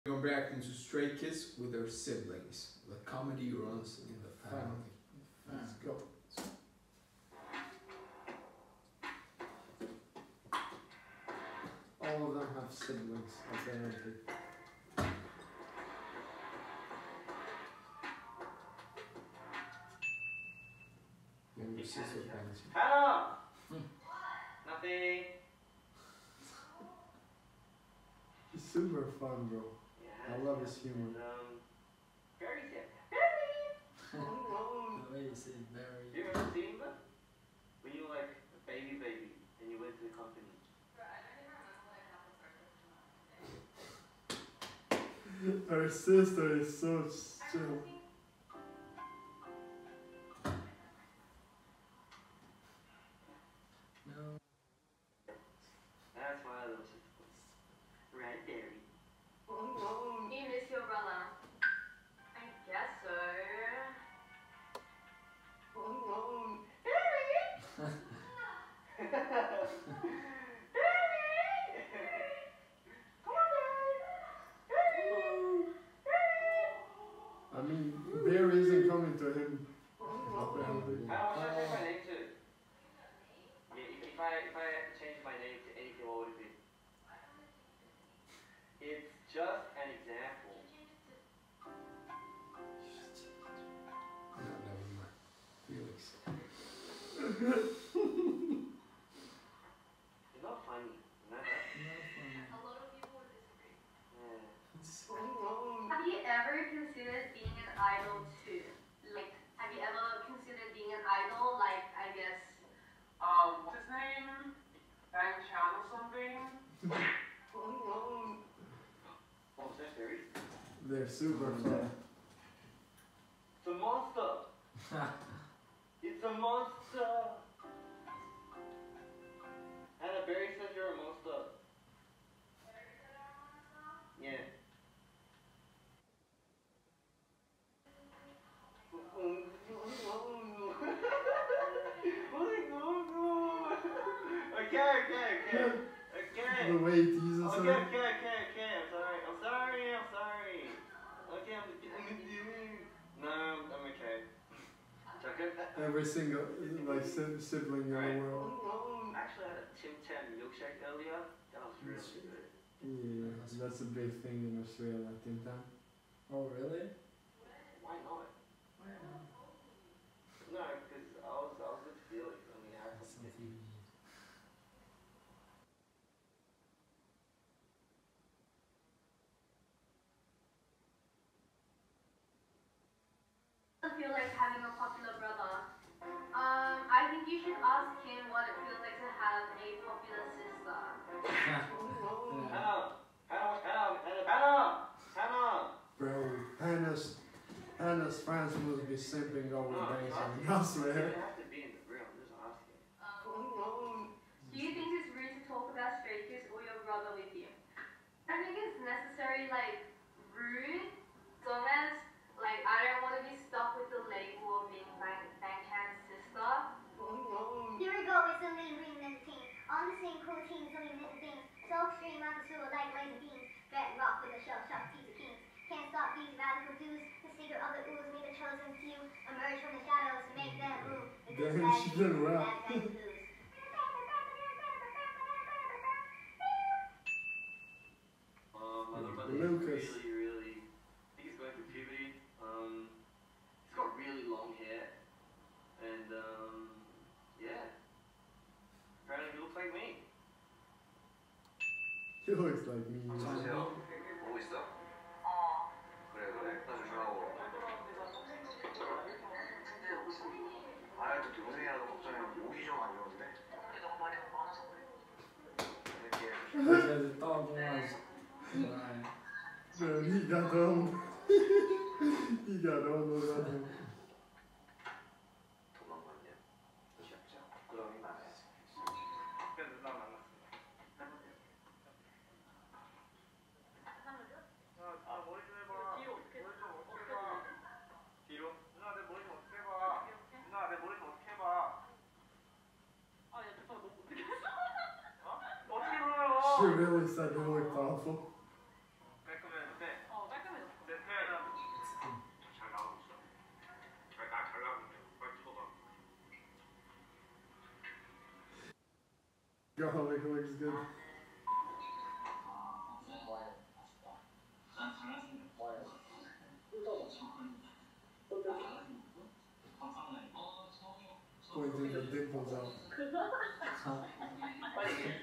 Going back into Stray Kids with their siblings. The comedy runs in the family. Let's go. All of them have siblings, apparently. Younger sister fantasy. Hannah! Nothing. He's super fun, bro. Yeah, I love his humor. Barry said, Barry! The way you say Barry. You remember seeing that? When you were like a baby and you went to the company. Her sister is so chill. No. That's my little sister. Right, Barry. You miss your brother? I guess so. I mean, Bear isn't coming to him. Apparently. How should I change my name to? Yeah, if I had to change my name to anything, what would it be? It's just an example. No, never mind. Felix. You're not funny. You know that? A lot of people would disagree. Yeah. Have you ever considered being an idol too? Like, have you ever considered being an idol? Like, I guess. What's his name? Bang Chan or something? What was that, Barry? They're super fun. It's a monster. It's a monster. Hannah, Barry says you're a monster. Yeah. Okay. The way he teases Okay, her. okay. I'm sorry. Okay, no, I'm okay. Chocolate? Every single like sibling in Right. the world. Actually, I had a Tim Tam milkshake earlier. That was really good. Yeah, that's a big thing in Australia, I think. That. Oh, really? Why not? Why not? No, because I was with Felix and we had That's something. something you need. I feel like having a popular brother. I think you should ask him what it feels like to have a popular sister. Hannah! Bro, Hannah's fans must be simping over bangs on me, I You swear. don't have to be in the room, just asking. Do you think it's rude to talk about Stray Kids or your brother with you? I think it's necessary, like, rude, dumbass. Like, I don't want to be stuck with the label of being Bangtan's sister. Here we go with some lean green and team. On the scene, cool teams doing little things. So extreme, I'm the sewer like laser beams. Red rock with a shell shock, teaser kings. Can't stop these radical dudes. The secret of the ooze, may the chosen few emerge from the shadows to make them move. The good Damn, side she is did the rap. bad guys lose. My little brother Lucas. is really, I think he's going through puberty. He's got really long hair. And, yeah. Apparently he looks like me. He looks like me. 안녕하세요. 보고 있어? 그래. 나 조심하고. 아, 또 동생이라도 걱정해. 목이 좀 안 좋은데. 너무 많이 많아서 그래. Because the dog was blind. Bro, he got on. He got on with him. 도망갔냐? 진짜 부끄러움이 많아야지. 그래서 누나 만났어. 머리 좀 해봐. 머리 좀 어떻게 봐. 뒤로? 누나 내 머리 좀 어떻게 해봐. 누나 내 머리 좀 어떻게 해봐. 아, 야, 누나 너무 어떻게 했어? 어? 어떻게 놀아요? She really said he looked awful. 깔끔했는데 Garlic looks good. Pointing the dimples out. 빨리 얘기해.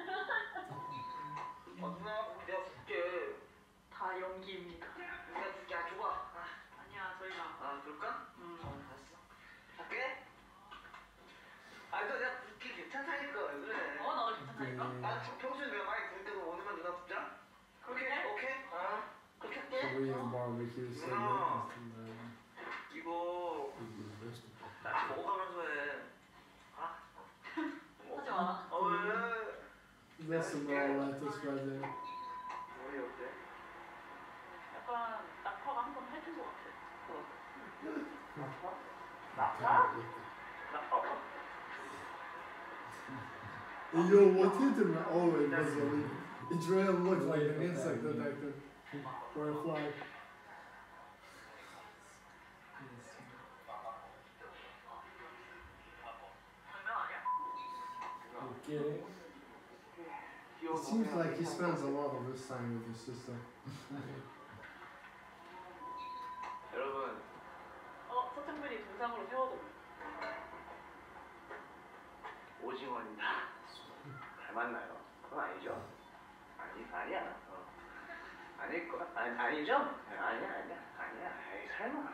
누나, 내가 줄게. 다 연기입니다. 내가 줄게. 아, 줘봐. 아니야, 저희가. 아, 그럴까? 알았어. 할게. 아, 이거 내가 붓기 괜찮다니까. 왜 그래? 나 괜찮다니까? 아, 평소에 내가 많이 부을 때도 오늘만 누나 붙자? 오케이? 아, 그렇게 할게. Korean barbecue sandwich. 이거 나 먹어가면서 해. 아? 하지 마. 왜? That's some raw lettuce right there. 머리 어때? 약간 낙화가 한 번 해준 것 같아. Yo, what hit him? Oh, it was a leaf. Israel looked like an insect detector. Or a fly. 장난 아니야? You kidding? It seems like he spends a lot of his time with his sister. 여러분, 서창빈이 동상으로 세워도. 오징어입니다. 닮았나요? 그건 아니죠? 아니야. 아닐 거, 아니죠? 아니야. 에이, 설마.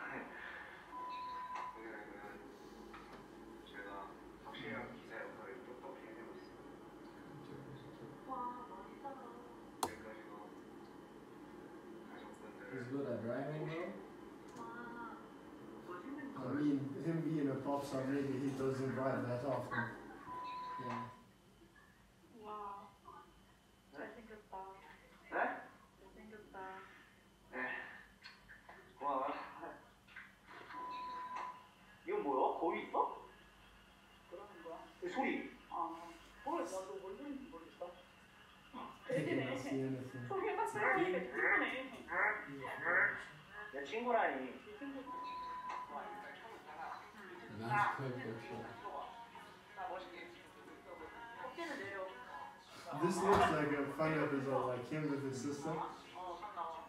오늘은 제가 확실한 기사 역할을 좀 해내고 있습니다. 와, 멋있다. 여기까지도 가족분들 He's good at driving, bro. 와, 멋있는 I mean, him being a pop star, maybe he doesn't drive that often. Yeah. 와, 잘생겼다. 네? 잘생겼다. 고마워. 이건 뭐야? 거위 있어? 그러는 거야? 이 소리. 모르겠어. 나도 뭔 소리인지 모르겠다. He cannot see anything. 소리가 들어가니까 좋네. 내 친구라니. Nice perfection. 어깨는 내려. This looks like a fun episode, like him with his sister. 간다.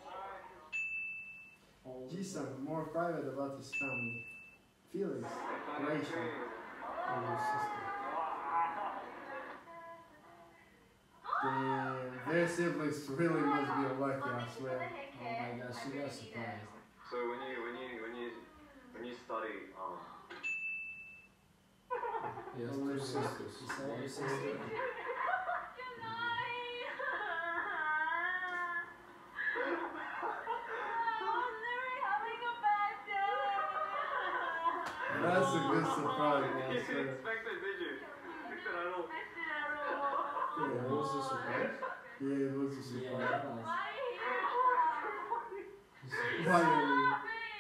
Ji-sung, more private about his family. Felix, Rachel, and his sister. Damn, their siblings really must be lucky, I swear. Oh my gosh, she got surprised. So when you study He has Oh, two my sisters. She saw One your sister. sister. That's a good surprise, I swear. expected, did you? What was the surprise? Yeah, it was a Yeah, surprise. that was. Finally.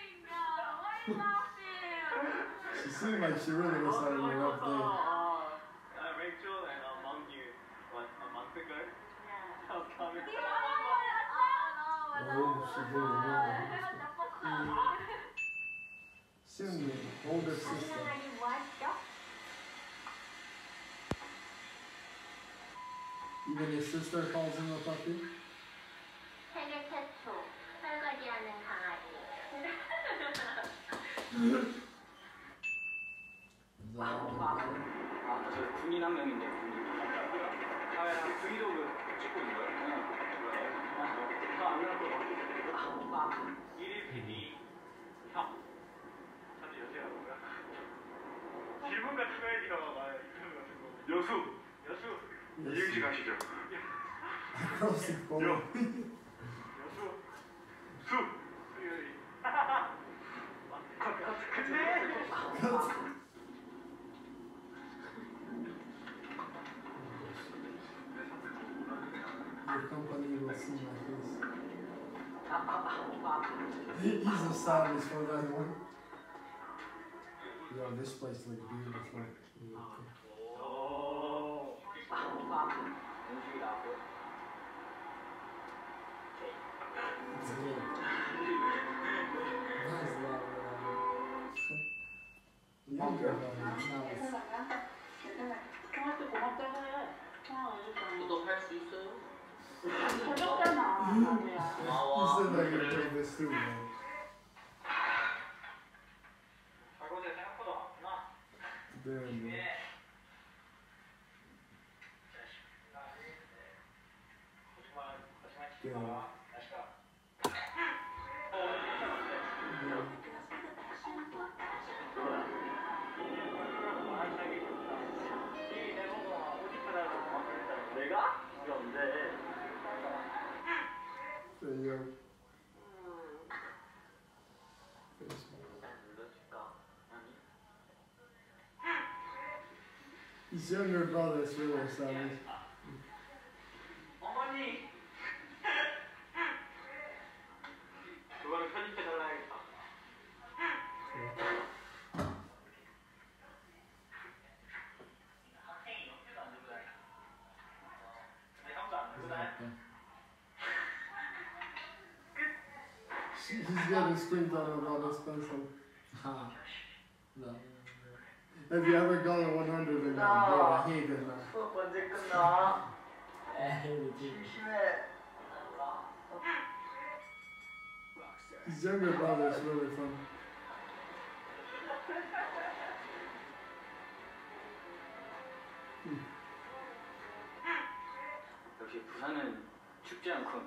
She seemed like she really was having a rough day. Rachel and among you, what, a month ago? I was coming. Oh, she did it. Soon the older sister. Even his sister calls him a puppy. 세계 최초 설거지하는 강아지. Is that all the brother? 저 군인 한 명인데, 브이로그 찍고 있는 거야? 안 나올 거 1일 PD. 형. 사실 여자라고요? 질문 같은 거 해야지, 막. 여수 이행시 가시죠. Across the phone. 수요일. 근데 Your company will see my face. He's a savage for that one. Yo, this place looks beautiful. 음식이 나왔고. It's good. Nice love. Yeah, girl. Nice. 형한테 고맙다고 해. said that you played this too, man. 발고생 생각보다 많구나. Damn, man. 거짓말 치지 마. 날씨가. 이 대본가 오디트라고 막 그랬잖아. 내가? 이게 언제? There you go. His younger brother is really savage. 어머니. 그거를 편집해달라야겠다. 학생이 옆에도 안 들고 다녀. 내 형도 안 들고 다녀. He's getting screamed at about his pencil. Ha. No. Have you ever got a 100 in that? Bro, I hate it, man. 수업 언제 끝나? Hey, 심심해. His younger brother is really fun. 역시 부산은 춥지 않군.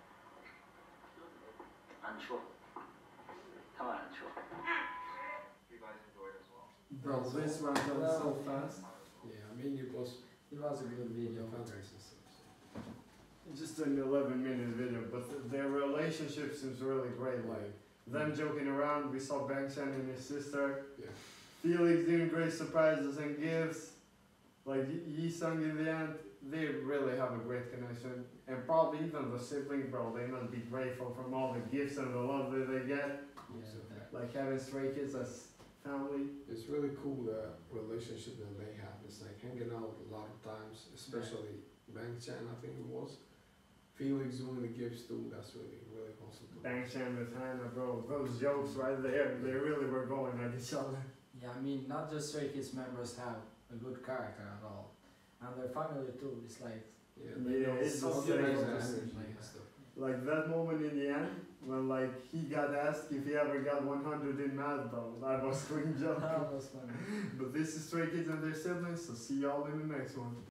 안 추워. 다만 안 추워. You guys enjoyed as well. Bro, this went on so fast. Yeah, I mean it was it was a good video. fantastic stuff. Just an 11-minute video, but their relationship seems really great. Like, them joking around, we saw Bangshan and his sister. Yeah. Felix doing great surprises and gifts. Like, Yi-sung in the end, they really have a great connection. And probably even the sibling, bro, they must be grateful from all the gifts and the love that they get. Yeah, Like having Stray Kids as family. It's really cool the relationship that they have. It's like hanging out a lot of times, especially Bang Chan, I think it was. Felix doing the gifts too, that's really awesome. Bangshan with Hannah, bro, those jokes right there, they really were going at each other. yeah, I mean, not just Stray Kids members have a good character at all, and their family too. It's like Yeah, Yeah, it's so just beautiful like, to see. like that moment in the end, when like he got asked if he ever got 100 in math, bro, that was clean joke. that was funny. But this is Stray Kids and their siblings, so see y'all in the next one.